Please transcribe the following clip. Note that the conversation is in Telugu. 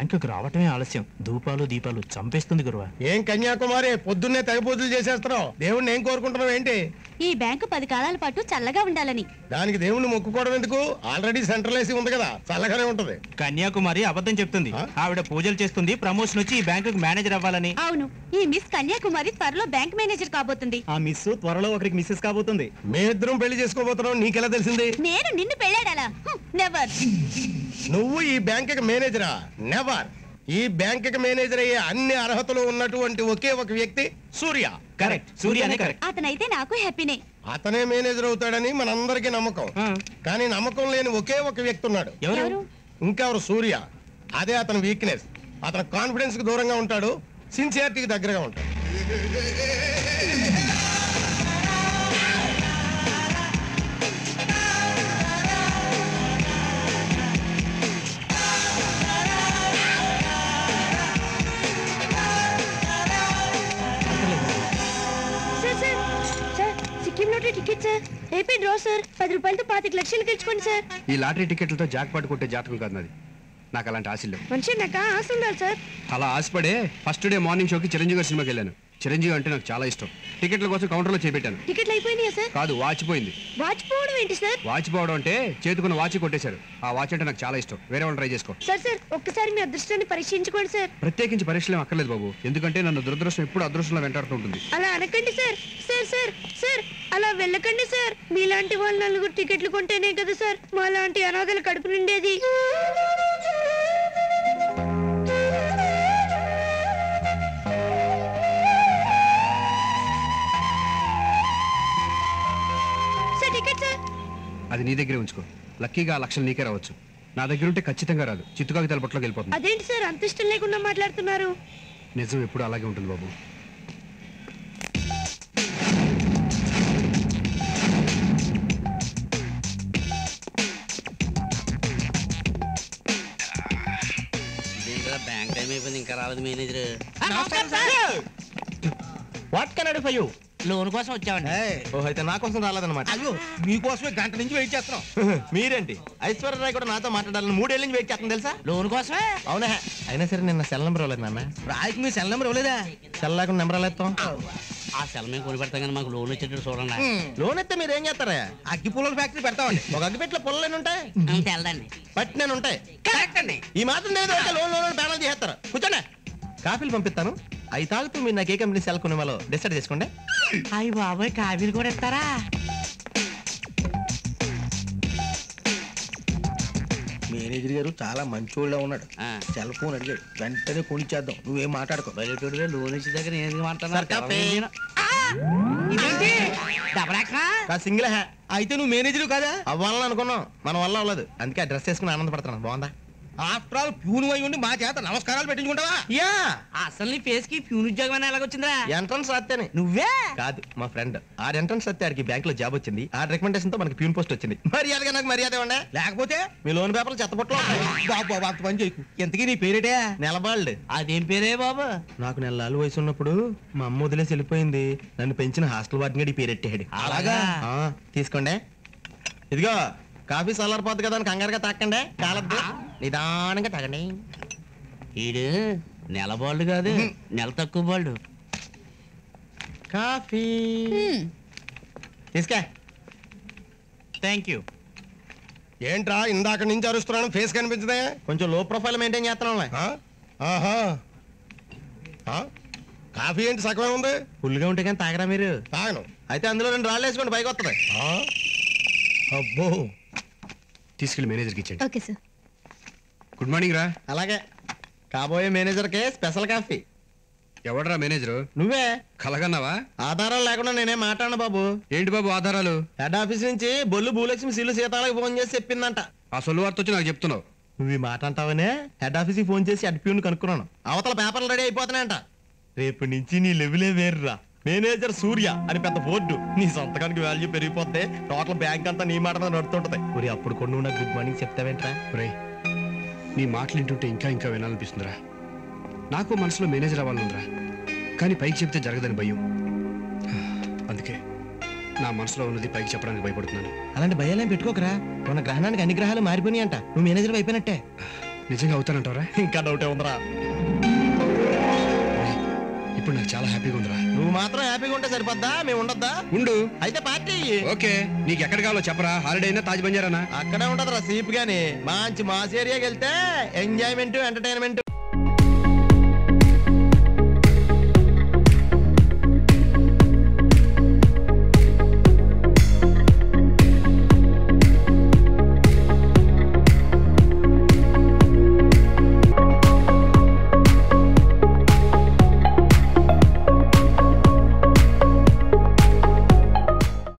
బ్యాంకుకి రావటమే ఆలస్యం. ధూపాలు దీపాలు చంపేస్తుంది గురువా. ఏం కన్యాకుమారి పొద్దున్నే తెగ పూజలు చేసేస్తున్నావు? దేవుణ్ణి ఏం కోరుకుంటున్నావు ఏంటి? ఈ బ్యాంకు 10 కాలాల పాటు చల్లగా ఉండాలని. దానికి దేవుణ్ణి మొక్కుకోవడం ఎందుకు? ఆల్రెడీ సెంట్రల్ ఏసీ ఉంది కదా, చల్లగానే ఉంటది. కన్యాకుమారి అబద్ధం చెప్తుంది. ఆవిడ పూజలు చేస్తుంది, ప్రమోషన్ వచ్చి ఈ బ్యాంకుకి మేనేజర్ అవ్వాలని. అవును, ఈ మిస్ కన్యాకుమారి త్వరలో బ్యాంక్ మేనేజర్ కాబోతుంది. ఆ మిస్ త్వరలో ఒకరికి మిస్సెస్ కాబోతుంది. మేమిద్దరం పెళ్లి చేసుకోబోతున్నాం, నీకెలా తెలిసింది? నేను నిన్ను పెళ్ళాడాలా? నెవర్. నువ్వు ఈ బ్యాంకుకి మేనేజరా? నెవర్. ఈ బ్యాంకుకి మేనేజర్ అయ్యే అన్ని అర్హతలు ఉన్నటువంటి ఒకే ఒక వ్యక్తి సూర్య. Correct, సూర్యనే correct. అతనైతే నాకు హ్యాపీనే. అతనే మేనేజర్ అవుతాడని మనందరికీ నమ్మకం. కానీ నమ్మకం లేని ఒకే ఒక వ్యక్తి ఉన్నాడు. ఎవరు? ఇంకెవరు? సూర్య. అదే అతని వీక్నెస్. అతను కాన్ఫిడెన్స్ కి దూరంగా ఉంటాడు, సిన్సియారిటీకి దగ్గరగా ఉంటాడు. Ticket sir, AP draw sir. 10 రూపాయలతో 25 లక్షలు గెలుచుకోండి సార్. ఈ లాటరీ టికెట్లతో జాక్ పాటు కొట్టే జాతకం కాదు నాది. నాకు అలాంటి ఆశలు. మనిషి నాకు ఆశ ఉండాలి సార్. అలా ఆశపడే ఫస్ట్ డే మార్నింగ్ షోకి చిరంజీవి గారి సినిమాకి వెళ్ళాను. చిరంజీవి అంటే నాకు చాలా ఇష్టం. టికెట్ల కోసం కౌంటర్లో చేపెట్టాను. టికెట్లు అయిపోయినాయా సార్? కాదు, వాచిపోయింది. వాచిపోవడం ఏంటి సార్? వాచిపోవడం అంటే చేతుకున్న వాచి కొట్టేశారు. ఆ వాచ్ అంటే నాకు చాలా ఇష్టం. వేరే వాళ్ళు ట్రై చేసుకో. సార్ ఒక్కసారి మీ అదృష్టాన్ని పరీక్షించుకోండి సార్. ప్రత్యేకించి పరీక్షలు అక్కర్లేదు బాబు, ఎందుకంటే నన్ను దురదృష్టం ఎప్పుడు అదృష్టంలో వెంటాడుతూ ఉంటుంది. అలా అనకండి సార్. సార్ అలా వెళ్ళకండి సార్. మీలాంటి వాళ్ళు 4 టికెట్లు కొంటేనే కదా సార్ మా లాంటి అనాథలు కడుపు నిండేది. అది నీ దగ్గరే ఉంచుకో. లక్కీగా 1 లక్షలు నీకే రావచ్చు. నా దగ్గర ఉంటే ఖచ్చితంగా రాదు. చిత్తుకాకి తలపట్లోకి వెళ్ళిపోతుంది. అదేంటి సార్ అంత ఇష్టం లేకుండా మాట్లాడుతున్నారు? నిజం ఎప్పుడు అలాగే ఉంటుంది బాబు. బ్యాంక్ టైం అయిపోయింది, ఇంకా రాలేదు manager. What can I do for you? Loan కోసం వచ్చామండి. ఓహో, అయితే నా కోసం రాలేదన్నమాట. అయ్యో, మీకోసమే గంట నుంచి వెయిట్ చేస్తున్నాం. మీరేంటి? ఐశ్వర్యరాయ్ కూడా నాతో మాట్లాడాలని 3 ఏళ్ళ నుంచి వెయిట్ చేస్తాను తెలుసా? లోన్ కోసమే. అవునా? అయినా సరే నిన్న సెల్ నెంబర్ ఇవ్వలేదు నాన్న. రాయికి మీ సెల్ నెంబర్ ఇవ్వలేదా? సెల్ లేకుండా నెంబర్ ఎలా ఇస్తాం? ఆ సెల్ మేము కొని పెడతాం కానీ మాకు లోన్ వచ్చేటట్టు చూడండి. లోన్ ఇస్తే మీరు ఏం చేస్తారా? అగ్గి పుల్లల ఫ్యాక్టరీ పెడతామండి. ఒక అగ్గిపెట్లో పుల్లలేని ఉంటాయి, తెలదండి. పట్టినని ఉంటాయి. కరెక్ట్ అండి. ఈ మాత్రం తెలియదు లోన్ బ్యానల్ చేస్తారు. కూర్చోండి, కాఫీలు పంపిస్తాను. అవి తాగుతూ మీరు నాకు ఏ కంపెనీ సెల్ కొనేవాలో డిసైడ్ చేసుకోండి. అయ్యి బాబాయ్, కాఫీలు కూడా ఇస్తారా? మేనేజర్ గారు చాలా మంచోళ్ళ ఉన్నాడు. సెల్ ఫోన్ అడిగాడు, వెంటనే కొనిచ్చేద్దాం. నువ్వేం మాట్లాడుకో. బయట లోన్ ఇచ్చే దగ్గర నేను మాట్లాడుతున్నా. సింగిల్ హ్యా. అయితే నువ్వు మేనేజర్ కదా? అవ్వాలని అనుకున్నాం, మన వల్ల అవ్వలేదు. అందుకే డ్రెస్ వేసుకుని ఆనందపడుతున్నాను. బాగుందా? ఆఫ్టర్ ఆల్ ప్యూన్ అయి ఉండి మా చేత నమస్కారాలు పెట్టించుకుంటావా? యా. అసలు నీ ఫేస్ కి ప్యూన్ ఉద్యోగం ఎలాగొచ్చిందా? ఎంట్రన్స్ రాస్తేనే. నువ్వే కాదు, మా ఫ్రెండ్. ఆ ఎంట్రన్స్ వస్తే ఆడికి బ్యాంక్ లో జాబ్ వచ్చింది. ఆ రికమెండేషన్ తో మనకి ప్యూన్ పోస్ట్ వచ్చింది. మర్యాదగా నాకు మర్యాద ఇవ్వండి, లేకపోతే మీ లోన్ పేపర్లు చెత్తపట్లో. బాబు అంత పని చేయకు. ఎంతకీ నీ పేరేటే? నెలబాళ్ళు. అదేం పేరే బాబు? నాకు 9 నెలల వయసు ఉన్నప్పుడు మా అమ్మ వదిలేసి వెళ్ళిపోయింది. నన్ను పెంచిన హాస్టల్ వార్డెన్ పేరెట్టాడు. అలాగా? తీసుకోండి. ఇదిగో కాఫీ చల్లారిపోద్ది కదా అని కంగారుగా తాకండి, కాలద్దు. నిదానంగా తాగండి. ఈడు నెల బాళ్ళు కాదు, నెల తక్కువ బాళ్ళు. కాఫీ తీసుకా. Thank you. ఏంట్రా ఇందాక నుంచి అరుస్తున్నాను, ఫేస్ కనిపించదే? కొంచెం లో ప్రొఫైల్ మెయింటైన్ చేస్తున్నాం. కాఫీ ఏంటి సగమే ఉంది? ఫుల్గా ఉంటే కానీ తాగరా మీరు? తాగను. అయితే అందులో 2 రాళ్ళు వేసుకోండి, పైకి వస్తుంది. అబ్బో, తీసుకెళ్ళి మేనేజర్కి ఇచ్చేయండి. Okay sir. గుడ్ మార్నింగ్ రా. అలాగే. కాబోయే మేనేజర్కే స్పెషల్ కాఫీ. ఎవడరా మేనేజరు? నువ్వే. కలగన్నావా? ఆధారాలు లేకుండా నేనే మాట్లాడను బాబు. ఏంటి బాబు ఆధారాలు? హెడ్ ఆఫీస్ నుంచి బొల్లు భూలక్ష్మి సీలు సీతాలకు ఫోన్ చేసి చెప్పిందంట. ఆ సొల్లు వార్త వచ్చి నాకు చెప్తున్నావు. నువ్వు ఈ మాట అంటావనే హెడ్ ఆఫీస్కి ఫోన్ చేసి హెడ్ ప్యూన్ కనుక్కున్నాను. అవతల పేపర్లు రెడీ అయిపోతున్నాయంట. రేపు నుంచి నీ లెవెలే వేరురా. మేనేజర్ సూర్య అని పెద్ద బోర్డు. నీ సొంతకానికి వాల్యూ పెరిగిపోతే టోటల్ బ్యాంక్ అంతా నీ మాట నడుతుంటది. ఒరే, అప్పుడు కొన్ని నాకు గుడ్ మార్నింగ్ చెప్తావేంట్రా? రే, నీ మాటలు వింటుంటే ఇంకా వినాలనిపిస్తుందిరా. నాకు మనసులో మేనేజర్ అవ్వాలనుందిరా, కానీ పైకి చెప్తే జరగదని భయం. అందుకే నా మనసులో ఉన్నది పైకి చెప్పడానికి భయపడుతున్నాను. అలాంటి భయాలేం పెట్టుకోకరా. మన గ్రహణానికి అన్ని గ్రహాలు మారిపోయినాయి అంట. నువ్వు మేనేజర్ అయిపోయినట్టే. నిజంగా అవుతానంటారా? ఇంకా డౌటే ఉందిరా. ఇప్పుడు నాకు చాలా హ్యాపీగా ఉందిరా. నువ్వు మాత్రం హ్యాపీగా ఉంటే సరిపోద్దా? మేము ఉండొద్దా? ఉండు. అయితే పార్టీ. ఓకే, నీకు ఎక్కడ కావాలో చెప్పరా? హాలిడే అయినా తాజ్ బంజారానా? అక్కడే ఉంటదిరా సీప్ గాని. మంచి మాస్ ఏరియాకి వెళ్తే ఎంజాయ్మెంట్ ఎంటర్టైన్మెంట్